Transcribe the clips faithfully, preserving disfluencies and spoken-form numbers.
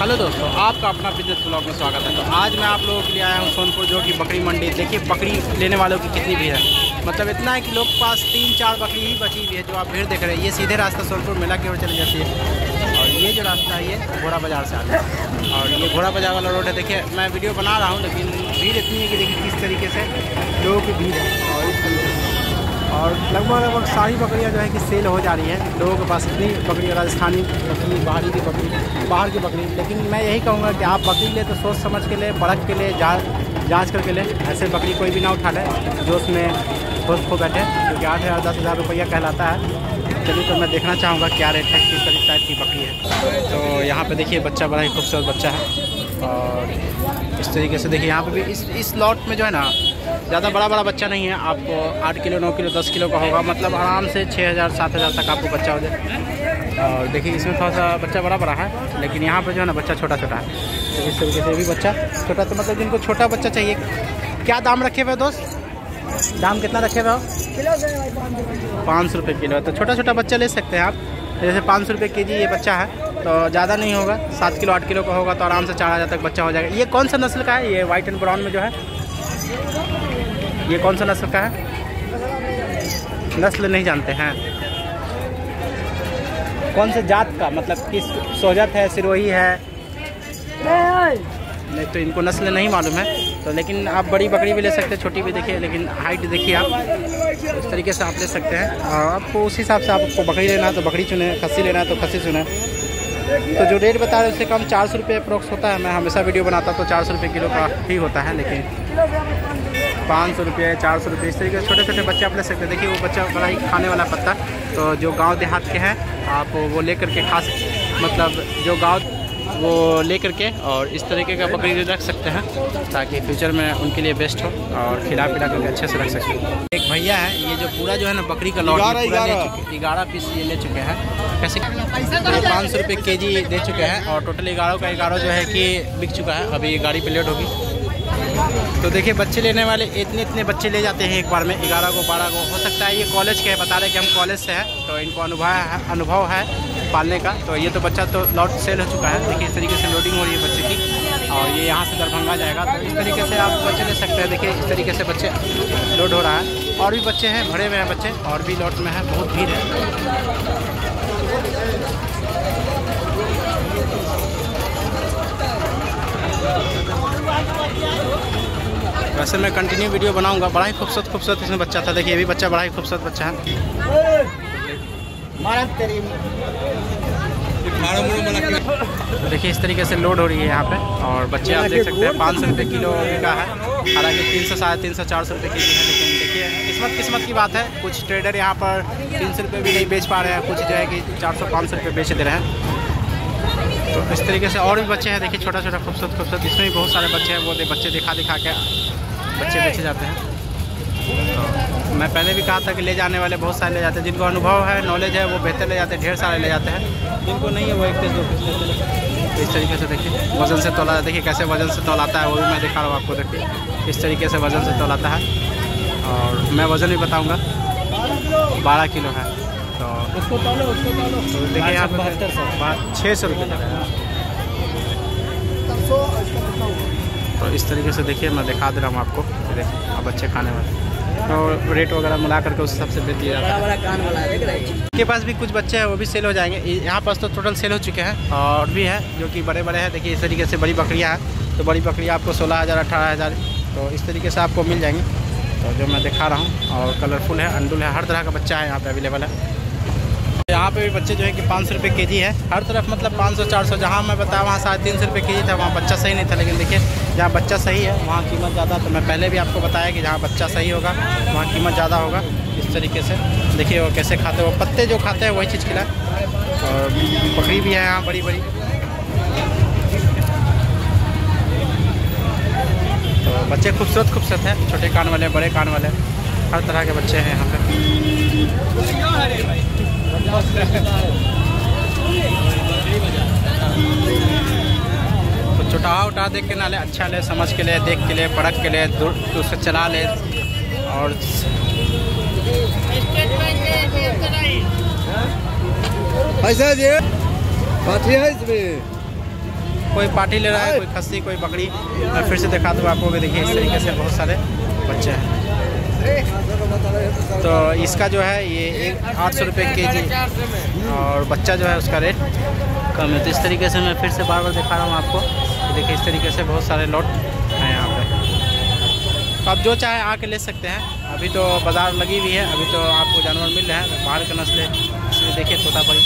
Hello दोस्तों, आपका अपना बिजनेस ब्लॉग में स्वागत है। तो आज मैं आप लोगों के लिए आया हूँ सोनपुर, जो कि बकरी मंडी। देखिए बकरी लेने वालों की कितनी भीड़ है, मतलब इतना है कि लोग के पास तीन चार बकरी ही बची हुई है। जो आप भीड़ देख रहे हैं, ये सीधे रास्ता सोनपुर मेला की ओर चली जाती है। और ये जो रास्ता है ये घोड़ा बाज़ार से आता है, और ये घोड़ा बाज़ार वाला रोड है। देखिए मैं वीडियो बना रहा हूँ, लेकिन भीड़ इतनी है कि देखिए किस तरीके से लोगों की भीड़ है। और इस तरीके से और लगभग लगभग सारी बकरियां जो है कि सेल हो जा रही है। लोगों के पास इतनी बकरी, राजस्थानी बकरी, बाहरी की बकरी, बाहर की बकरी। लेकिन मैं यही कहूँगा कि आप बकरी ले तो सोच समझ के ले, परख के ले, जांच जाँच करके ले। ऐसे बकरी कोई भी ना उठा ले जो उसमें खुद खो बैठे, क्योंकि आठ हज़ार दस हज़ार रुपया कहलाता है। चलिए तो मैं देखना चाहूँगा क्या रेट है, किस तरीके टाइप की बकरी है। तो यहाँ पे देखिए बच्चा बड़ा ही खूबसूरत बच्चा है। और इस तरीके से देखिए यहाँ पे भी इस इस लॉट में जो है ना ज़्यादा बड़ा बड़ा बच्चा नहीं है। आपको आठ किलो नौ किलो दस किलो का होगा, मतलब आराम से छः हज़ार सात हज़ार तक आपको बच्चा हो जाए। और देखिए इसमें थोड़ा सा बच्चा बड़ा बड़ा है, लेकिन यहाँ पे जो है ना बच्चा छोटा छोटा है। तो इस तरीके से भी बच्चा छोटा, तो मतलब जिनको छोटा बच्चा चाहिए। क्या दाम रखे हुए दोस्त? दाम कितना रखे हुए हो? पाँच सौ रुपये किलो है। तो छोटा छोटा बच्चा ले सकते हैं आप। जैसे पाँच सौ रुपये के जी ये बच्चा है, तो ज़्यादा नहीं होगा, सात किलो आठ किलो का होगा, तो आराम से चार हज़ार तक बच्चा हो जाएगा। ये कौन सा नस्ल का है? ये वाइट एंड ब्राउन में जो है, ये कौन सा नस्ल का है? नस्ल नहीं जानते हैं। कौन से जात का, मतलब किस सोजत है, सिरोही है? नहीं, तो इनको नस्ल नहीं मालूम है। तो लेकिन आप बड़ी बकरी भी ले सकते हैं, छोटी भी देखिए, लेकिन हाइट देखिए आप, इस तरीके से आप ले सकते हैं। और आपको उस हिसाब से आपको बकरी लेना है तो बकरी चुने, खस्सी लेना है तो खस्सी चुने। तो जो रेट बता रहे हैं उससे कम चार सौ रुपये अप्रोक्स होता है। मैं हमेशा वीडियो बनाता तो चार सौ रुपये किलो का ही होता है, लेकिन पाँच सौ रुपये चार सौ रुपये इस तरीके से छोटे छोटे बच्चे आप ले सकते हैं। देखिए वो बच्चा बड़ा ही खाने वाला पत्ता, तो जो गांव देहात के हैं आप वो ले करके खा, मतलब जो गांव वो ले करके और इस तरीके का बकरी रख सकते हैं, ताकि फ्यूचर में उनके लिए बेस्ट हो और खिला पिला करके अच्छे से रख सकते। एक भैया है, ये जो पूरा जो है ना बकरी का लॉट ग्यारह पीस ये ले चुके हैं। कैसे पाँच सौ रुपये के जी दे चुके हैं, और टोटल ग्यारह का ग्यारह जो है कि बिक चुका है। अभी गाड़ी पे लेट होगी। तो देखिए बच्चे लेने वाले इतने इतने बच्चे ले जाते हैं एक बार में, ग्यारह को बारह को। हो सकता है ये कॉलेज के बता रहे कि हम कॉलेज से हैं, तो इनको अनुभव है अनुभव है पालने का। तो ये तो बच्चा तो लॉट सेल हो चुका है। देखिए इस तरीके से लोडिंग हो रही है बच्चे की, और ये यहाँ से दरभंगा जाएगा। तो इस तरीके से आप बच्चे ले सकते हैं। देखिए इस तरीके से बच्चे लोड हो रहा है। और भी बच्चे हैं, भरे हुए हैं बच्चे, और भी लॉट में है, बहुत भीड़ है। वैसे मैं कंटिन्यू वीडियो बनाऊंगा। बड़ा ही खूबसूरत खूबसूरत इसमें बच्चा था। देखिए ये भी बच्चा बड़ा ही खूबसूरत बच्चा है। तो देखिए इस तरीके से लोड हो रही है यहाँ पे, और बच्चे आप देख सकते हैं पाँच सौ रुपये किलो का है। हालांकि तीन सौ साढ़े तीन सौ चार सौ रुपये के जी है, लेकिन देखिए किस्मत किस्मत की बात है। कुछ ट्रेडर यहाँ पर तीन सौ रुपये भी नहीं बेच पा रहे हैं, कुछ जो है कि चार सौ पाँच सौ रुपये बेच दे रहे हैं। तो इस तरीके से और भी बच्चे हैं, देखिए छोटा छोटा खूबसूरत खूबसूरत। इसमें भी बहुत सारे बच्चे हैं, वो बच्चे दिखा दिखा के बच्चे बेचे जाते हैं। तो मैं पहले भी कहा था कि ले जाने वाले बहुत सारे ले जाते हैं। जिनको अनुभव है, नॉलेज है, वो बेहतर ले जाते हैं, ढेर सारे ले जाते हैं। जिनको नहीं है वो एक पीस दो पीस लेते हैं। इस तरीके से देखिए वज़न से तोला, देखिए कैसे वज़न से तोलाता है, वो भी मैं दिखा रहा हूँ आपको। देखिए इस तरीके से वज़न से तोलाता है, और मैं वज़न भी बताऊँगा। बारह किलो है। तो उसको तोलो उसको तोलो तो देखिए यहाँ पर छः सौ रुपये लगा है। तो इस तरीके से देखिए मैं दिखा दे रहा हूँ आपको। देखिए अब बच्चे खाने वाले, तो रेट वगैरह मिला करके उस हिसाब से बेच दिया जाता है। के पास भी कुछ बच्चे हैं, वो भी सेल हो जाएंगे। यहाँ पास तो टोटल सेल हो चुके हैं, और भी है जो कि बड़े बड़े हैं। देखिए इस तरीके से बड़ी बकरियाँ हैं, तो बड़ी बकरियाँ आपको सोलह हज़ार अठारह हज़ार तो इस तरीके से आपको मिल जाएंगे। तो जो मैं दिखा रहा हूँ, और कलरफुल है, अंडुल है, हर तरह का बच्चा है यहाँ पे अवेलेबल है। यहाँ पे भी बच्चे जो है कि पाँच सौ रुपये के जी है हर तरफ, मतलब पाँच सौ चार सौ। जहाँ मैं बताया वहाँ साढ़े तीन सौ रुपये के जी था, वहाँ बच्चा सही नहीं था। लेकिन देखिए जहाँ बच्चा सही है वहाँ कीमत ज़्यादा। तो मैं पहले भी आपको बताया कि जहाँ बच्चा सही होगा वहाँ कीमत ज़्यादा होगा। इस तरीके से देखिए वो कैसे खाते हैं, वो पत्ते जो खाते हैं वही चीज़ खिलाए। और बकरी भी है यहाँ बड़ी बड़ी। तो बच्चे खूबसूरत खूबसूरत हैं, छोटे कान वाले, बड़े कान वाले, हर तरह के बच्चे हैं यहाँ पे। तो चुटाहा उठा देख के ना ले, अच्छा ले, समझ के ले, देख के ले, परख के ले, दूर तो उससे चला ले। और ऐसा जी बात है इसमें कोई पार्टी ले रहा है, कोई खस्सी, कोई बकरी। मैं फिर से दिखा दूँ आपको। देखिए इस तरीके से बहुत सारे बच्चे हैं। तो इसका जो है ये एक आठ सौ रुपये के जी और बच्चा जो है उसका रेट कम है। तो इस तरीके से मैं फिर से बार बार दिखा रहा हूँ आपको। तो देखिए इस तरीके से बहुत सारे लॉट हैं यहाँ पे। तो आप जो चाहे आके ले सकते हैं। अभी तो बाज़ार लगी हुई है, अभी तो आपको जानवर मिल रहे हैं। बाहर का नस्ल है, इसमें देखिए तोतापरी।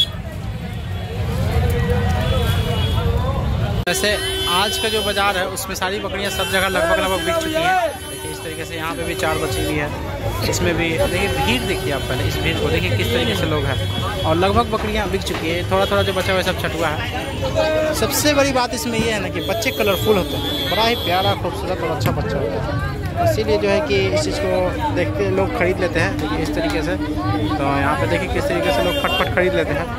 वैसे आज का जो बाज़ार है उसमें सारी बकरियां सब जगह लगभग लगभग बिक चुकी हैं। देखिए इस तरीके से यहाँ पे भी चार बची हुई है। इसमें भी देखिए भीड़ देखिए आप, पहले इस भीड़ को देखिए किस तरीके से लोग हैं। और लगभग बकरियां बिक चुकी है। थोड़ा थोड़ा जो बचा हुआ है सब छटुआ है। सबसे बड़ी बात इसमें ये है ना कि बच्चे कलरफुल होते हैं। बड़ा ही प्यारा, खूबसूरत और अच्छा बच्चा होता है। इसीलिए जो है कि इस चीज़ को देखते लोग खरीद लेते हैं। देखिए इस तरीके से। तो यहाँ पे देखिए किस तरीके से लोग फटफट खरीद लेते हैं।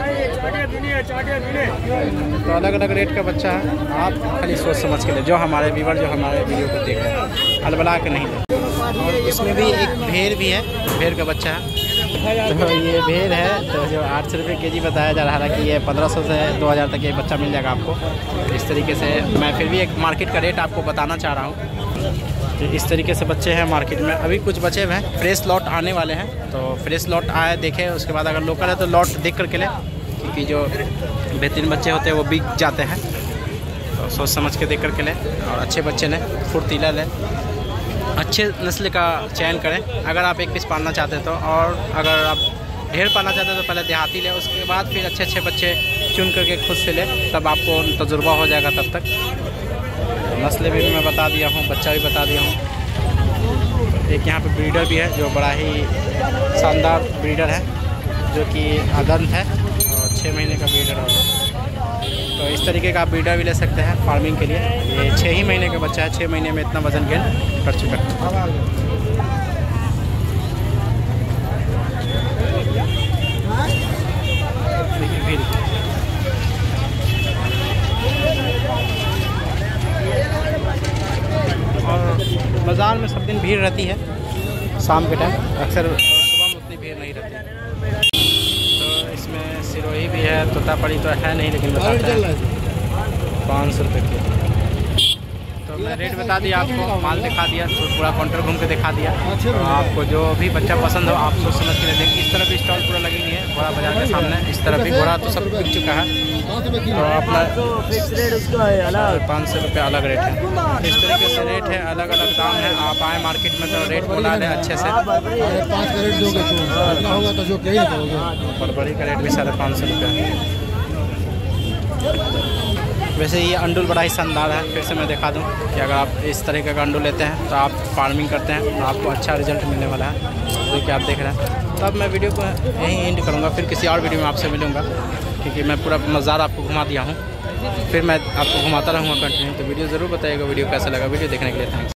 तो अलग अलग रेट का बच्चा है। आप खाली सोच समझ के ले, जो हमारे व्यूअर जो हमारे वीडियो को देख रहे हैं, अलबला के नहीं ले। और इसमें भी एक भेड़ भी है, भेड़ का बच्चा है। तो ये भेड़ है, तो जो आठ सौ रुपये के जी बताया जा रहा है कि ये पंद्रह सौ से दो हज़ार तक ये बच्चा मिल जाएगा आपको। इस तरीके से मैं फिर भी एक मार्केट का रेट आपको बताना चाह रहा हूँ। तो इस तरीके से बच्चे हैं मार्केट में। अभी कुछ बचे हुए हैं, फ्रेश लॉट आने वाले हैं। तो फ्रेश लॉट आए देखें, उसके बाद अगर लोकल है तो लॉट देख करके लें, क्योंकि जो बेहतरीन बच्चे होते हैं वो बिक जाते हैं। तो सोच समझ के देख करके लें और अच्छे बच्चे लें, फुर्तीला लें, अच्छे नस्ल का चयन करें अगर आप एक पीस पालना चाहते हैं तो। और अगर आप ढेर पालना चाहते हैं तो पहले देहाती लें, उसके बाद फिर अच्छे अच्छे बच्चे चुन करके खुद से लें, तब आपको तजुर्बा हो जाएगा तब तक। नस्लें भी मैं बता दिया हूँ, बच्चा भी बता दिया हूँ। एक यहाँ पे ब्रीडर भी है जो बड़ा ही शानदार ब्रीडर है, जो कि अदंत है और छः महीने का ब्रीडर है। तो इस तरीके का आप ब्रीडर भी ले सकते हैं फार्मिंग के लिए। ये छः ही महीने का बच्चा है, छः महीने में इतना वजन गेन कर चुका है। और बाज़ार में सब दिन भीड़ रहती है शाम के टाइम, अक्सर सुबह में उतनी भीड़ नहीं रहती। तो इसमें सिरोही भी है, तोतापरी तो है नहीं, लेकिन बताते हैं पाँच सौ रुपये की। तो मैं रेट बता दिया आपको, माल दिखा दिया, तो पूरा काउंटर घूम के दिखा दिया। तो आपको जो भी बच्चा पसंद हो आप सोच समझ के ले देखिए। इस तरफ भी स्टॉल पूरा लगी हुई है घोड़ा बाजार के सामने। इस तरफ भी घोड़ा तो सब बिक चुका है। तो अपना पाँच सौ रुपये अलग रेट है। इस तरीके से रेट है, अलग अलग दाम है। आप आए मार्केट में तो रेट बोला लें अच्छे से। बड़ी का रेट भी साढ़े पाँच सौ रुपये है। वैसे ये अंडुल बड़ा ही शानदार है। फिर से मैं दिखा दूं कि अगर आप इस तरीके का अंडुल लेते हैं तो आप फार्मिंग करते हैं तो आपको अच्छा रिजल्ट मिलने वाला है, जो कि आप देख रहे हैं। तो अब मैं वीडियो को यहीं एंड करूँगा, फिर किसी और वीडियो में आपसे मिलूँगा, क्योंकि मैं पूरा मज़ार आपको घुमा दिया हूँ। फिर मैं आपको घुमाता रहूँगा कंटिन्यू। तो वीडियो ज़रूर बताइएगा वीडियो कैसा लगा। वीडियो देखने के लिए थैंक्स।